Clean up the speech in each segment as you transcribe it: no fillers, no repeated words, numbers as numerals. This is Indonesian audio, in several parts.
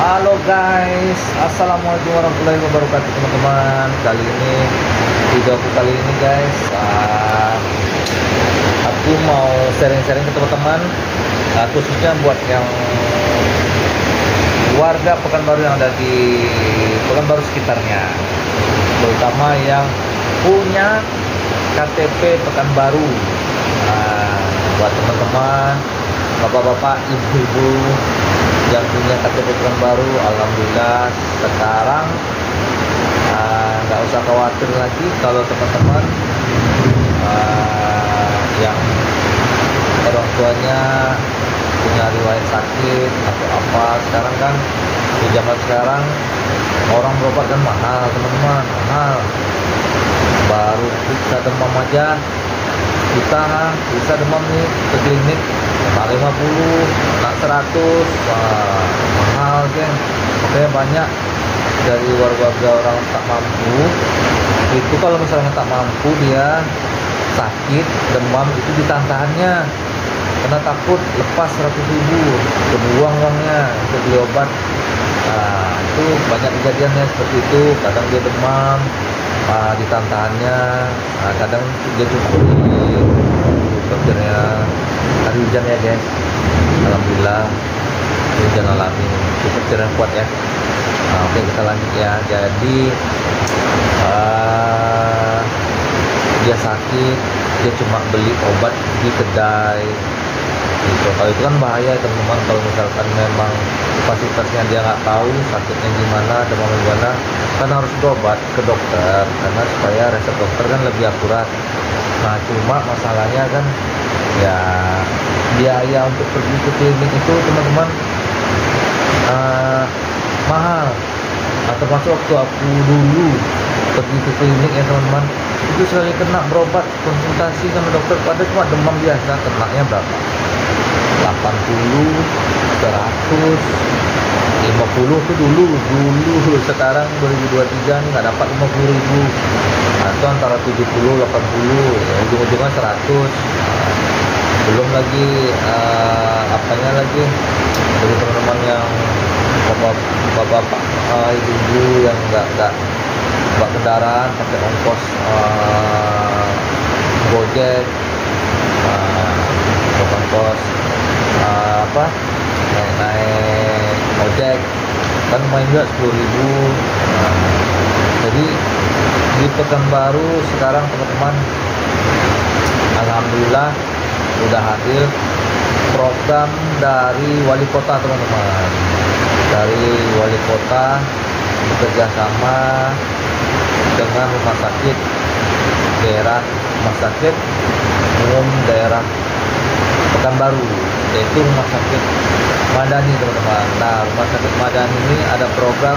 Halo guys, assalamualaikum warahmatullahi wabarakatuh teman-teman. Kali ini videoku kali ini guys, aku mau sharing-sharing ke teman-teman, khususnya buat yang warga Pekanbaru yang ada di Pekanbaru sekitarnya, terutama yang punya KTP Pekanbaru. Buat teman-teman, bapak-bapak, ibu-ibu yang punya KTP Pekanbaru, alhamdulillah sekarang nggak usah khawatir lagi kalau teman-teman yang orang tuanya punya riwayat sakit atau apa. Sekarang kan di zaman sekarang orang berobat kan mahal teman-teman, mahal. Baru kita demam aja bisa demam nih ke klinik kena 50, kena 100, mahal geng. Makanya banyak dari warga orang tak mampu itu, kalau misalnya tak mampu dia sakit demam itu ditahan-tahannya karena takut lepas 100.000 kebuang uangnya untuk beli obat. Itu banyak kejadiannya seperti itu. Kadang dia demam, ditahan-tahannya, kadang dia cukurin dokternya. Hari hujan ya guys, alhamdulillah hujan alami, cukup cerah kuat ya. Oke, kita lanjut ya. Jadi dia sakit, dia cuma beli obat di kedai gitu. Kalau itu kan bahaya teman-teman. Kalau misalkan memang fasilitasnya dia nggak tahu sakitnya gimana, demam gimana, kan harus berobat ke dokter karena supaya resep dokter kan lebih akurat. Nah cuma masalahnya kan ya biaya untuk pergi ke klinik itu teman-teman mahal. Termasuk waktu aku dulu pergi ke klinik ya teman-teman, itu sekali kena berobat konsultasi sama dokter pada cuma demam biasa, kenanya berapa? 80, 100, 50 tuh dulu. Sekarang 2023 nih nggak dapat 50.000. Itu antara 70, 80, ya ujung-ujungnya 100. Belum lagi apanya lagi dari teman-teman yang bapak-bapak, ibu-ibu yang nggak bawa kendaraan pakai ongkos Gojek, ongkos naik ojek kan main juga 10.000. Jadi di Pekanbaru sekarang teman-teman, alhamdulillah sudah hadir program dari wali kota teman-teman. Dari wali kota bekerja sama dengan rumah sakit daerah, rumah sakit umum daerah Pekanbaru, yaitu rumah sakit Madani teman-teman. Nah rumah sakit Madani ini ada program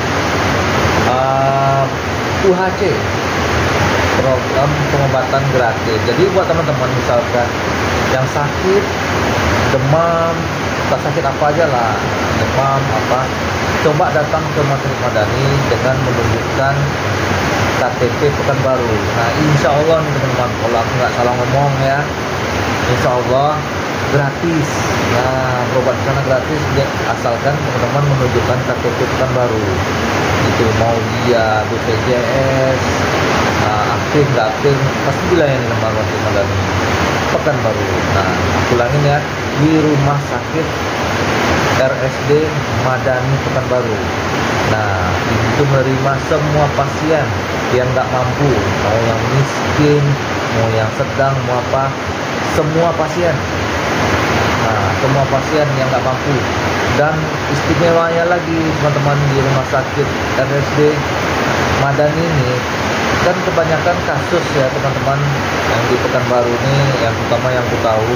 UHC, program pengobatan gratis. Jadi buat teman-teman misalkan yang sakit demam, tak sakit apa aja lah, demam apa, coba datang ke rumah sakit Madani dengan menunjukkan KTP Pekanbaru. Nah insya Allah nih teman-teman, kalau aku nggak salah ngomong ya, insya Allah gratis. Nah berobat sana gratis dia, asalkan teman-teman menunjukkan KTP Pekanbaru. Itu mau dia BPJS aktif nggak aktif pasti dilayani sama rumah sakit Madani Pekanbaru. Nah ulangin ya, di rumah sakit RSD Madani Pekanbaru. Nah itu menerima semua pasien yang nggak mampu, mau yang miskin, mau yang sedang, mau apa, semua pasien. Nah semua pasien yang nggak mampu. Dan istimewanya lagi teman-teman, di rumah sakit RSD Madani ini kan kebanyakan kasus ya teman-teman yang di Pekanbaru ini, yang utama yang aku tahu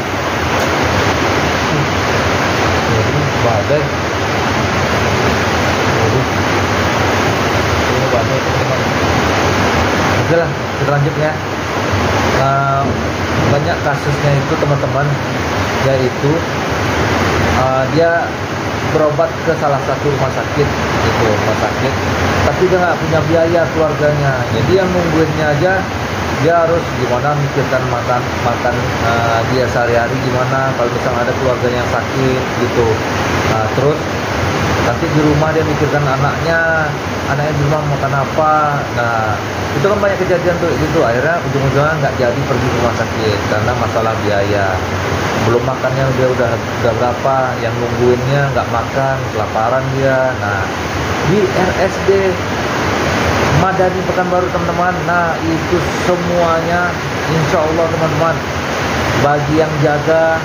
badai. Ini badai teman-teman. Oke lah, kita lanjut ya. Banyak kasusnya itu teman-teman, yaitu dia berobat ke salah satu rumah sakit, itu rumah sakit, tapi dia nggak punya biaya keluarganya. Jadi yang nungguinnya aja dia harus gimana mikirkan makan dia sehari-hari gimana kalau misalnya ada keluarganya yang sakit gitu. Terus Nanti di rumah dia mikirkan anaknya di rumah makan apa. Nah, itu kan banyak kejadian tuh gitu. Akhirnya ujung-ujungnya nggak jadi pergi ke rumah sakit karena masalah biaya. Belum makannya dia udah berapa, yang nungguinnya nggak makan, kelaparan dia. Nah, di RSD Madani Pekanbaru teman-teman, nah itu semuanya insya Allah teman-teman, bagi yang jaga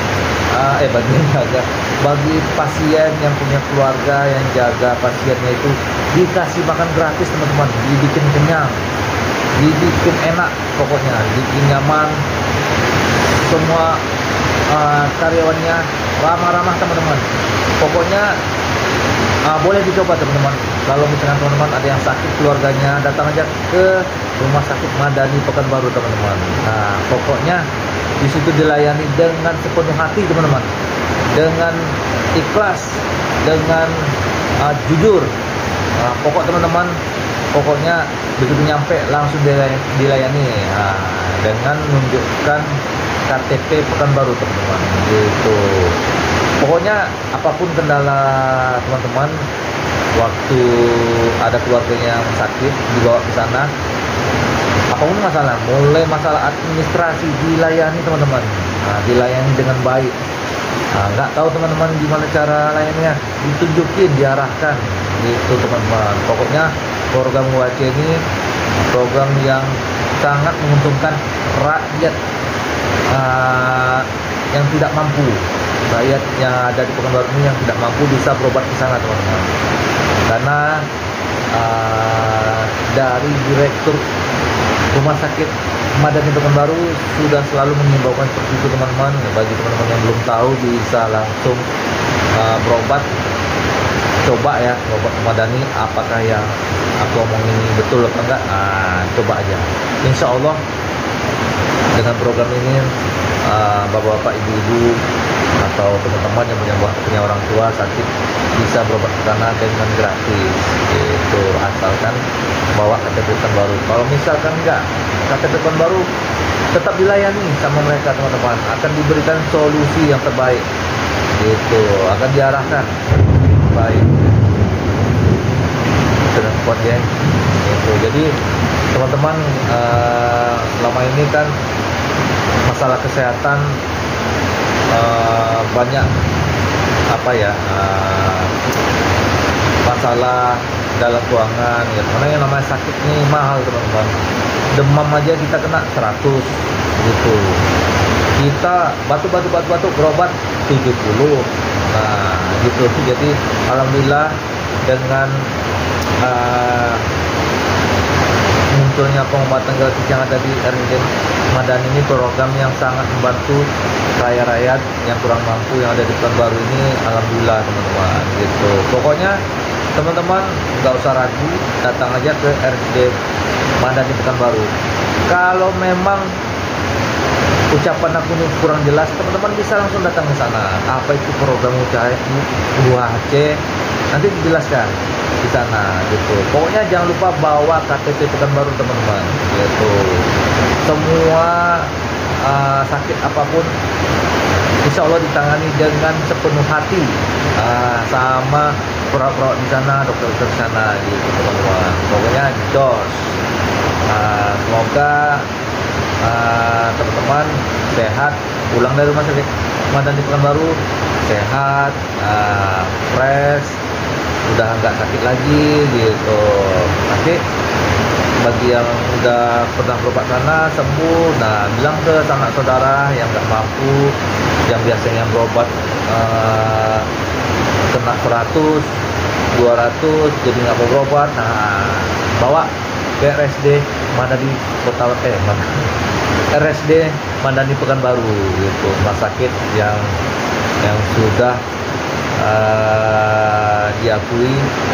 bagi pasien yang punya keluarga yang jaga pasiennya itu dikasih makan gratis teman-teman, dibikin kenyang, dibikin enak, pokoknya dibikin nyaman. Semua karyawannya ramah-ramah teman-teman. Pokoknya boleh dicoba teman-teman. Kalau misalkan teman-teman ada yang sakit keluarganya, datang aja ke Rumah Sakit Madani Pekanbaru teman-teman. Nah, pokoknya di situ dilayani dengan sepenuh hati teman-teman, dengan ikhlas, dengan jujur. Pokok teman-teman, pokoknya begitu nyampe langsung dilayani dengan menunjukkan KTP Pekanbaru teman-teman. Gitu. Pokoknya apapun kendala teman-teman, waktu ada keluarganya yang sakit dibawa ke sana, apapun masalah, mulai masalah administrasi dilayani teman-teman, dilayani dengan baik. Nggak tahu teman-teman gimana cara layannya, ditunjukin, diarahkan, gitu teman-teman. Pokoknya program UAC ini program yang sangat menguntungkan rakyat yang tidak mampu. Rakyat yang ada di Pekanbaru ini yang tidak mampu bisa berobat ke sana teman-teman. Karena dari Direktur Rumah Sakit Madani Pekanbaru sudah selalu mengimbaukan seperti itu teman-teman. Bagi teman-teman yang belum tahu bisa langsung berobat, coba ya berobat ke Madani, apakah yang aku omong ini betul atau enggak. Coba aja, insya Allah dengan program ini bapak-bapak, ibu-ibu, atau teman-teman yang punya orang tua sakit bisa berobat ke sana dengan gratis. Itu asalkan bawa KTP Pekanbaru. Kalau misalkan enggak, KTP Pekanbaru tetap dilayani sama mereka teman-teman, akan diberikan solusi yang terbaik. Itu akan diarahkan baik. Sudah kuat ya. Itu. Jadi teman-teman, selama ini kan masalah kesehatan banyak masalah dalam keuangan ya, karena yang namanya sakit ini mahal teman-teman. Demam aja kita kena 100 gitu, kita batuk berobat 70. Nah gitu. Jadi alhamdulillah dengan munculnya pengobatan gratis yang ada di RSD Madani ini, program yang sangat membantu rakyat yang kurang mampu yang ada di Pekanbaru ini. Alhamdulillah teman-teman, gitu. Pokoknya teman-teman nggak usah ragu, datang aja ke RSD Madani Pekanbaru. Kalau memang ucapan aku ini kurang jelas, teman-teman bisa langsung datang ke sana. Apa itu program UHC, nanti dijelaskan di sana, gitu. Pokoknya jangan lupa bawa KTP Pekanbaru teman-teman, gitu. Semua sakit apapun insya Allah ditangani dengan sepenuh hati sama perawat-perawat di sana, dokter-dokter di sana, gitu teman-teman. Pokoknya jos. Semoga teman-teman sehat, pulang dari Rumah Sakit Madani Pekanbaru sehat, fresh, udah nggak sakit lagi, gitu. Nanti bagi yang udah pernah berobat sana sembuh, nah bilang ke sanak saudara yang nggak mampu, yang biasanya berobat kena 100, 200 jadi nggak mau berobat, nah bawa ke RSD Madani RSD Madani Pekanbaru, gitu. Rumah sakit yang sudah diakui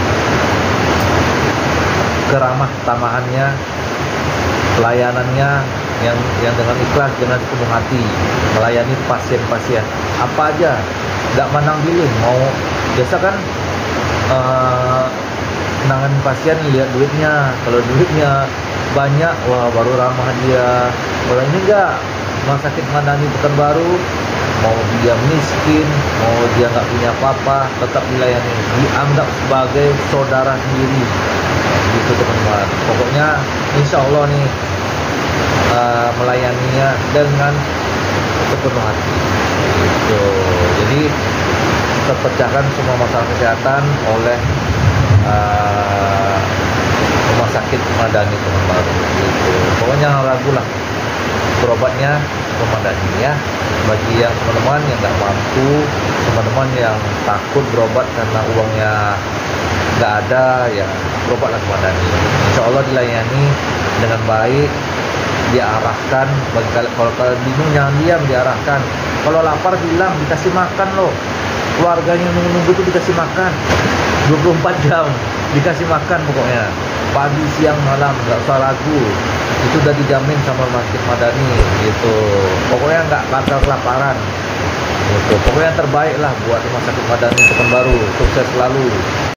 keramah tamahannya, pelayanannya yang dengan ikhlas, dengan penuh hati melayani pasien-pasien apa aja, nggak mandang pilih. Mau biasa kan nangan pasien lihat duitnya, kalau duitnya banyak, wah baru ramah dia. Kalau ini enggak, Rumah Sakit Madani Pekanbaru mau dia miskin, mau dia nggak punya apa-apa, tetap dilayani, dianggap sebagai saudara sendiri, gitu teman-teman. Pokoknya insya Allah nih melayaninya dengan sepenuh hati. Gitu. Jadi terpecahkan semua masalah kesehatan oleh rumah sakit Madani teman-teman. Gitu. Pokoknya jangan ragu lah, berobatnya ke Madani ya. Bagi yang teman-teman yang nggak mampu, teman-teman yang takut berobat karena uangnya nggak ada, ya berobatlah ke Madani. Insya Allah dilayani dengan baik, diarahkan. Bagi kalau kalian bingung jangan diam, diarahkan. Kalau lapar bilang, dikasih makan loh. Keluarganya nunggu-nunggu tuh dikasih makan 24 jam, dikasih makan pokoknya, pagi siang malam, nggak usah ragu, itu udah dijamin sama Rumah Sakit Madani gitu. Pokoknya nggak bakal kelaparan gitu. Pokoknya yang terbaik lah buat Rumah Sakit Madani Pekanbaru. Sukses selalu.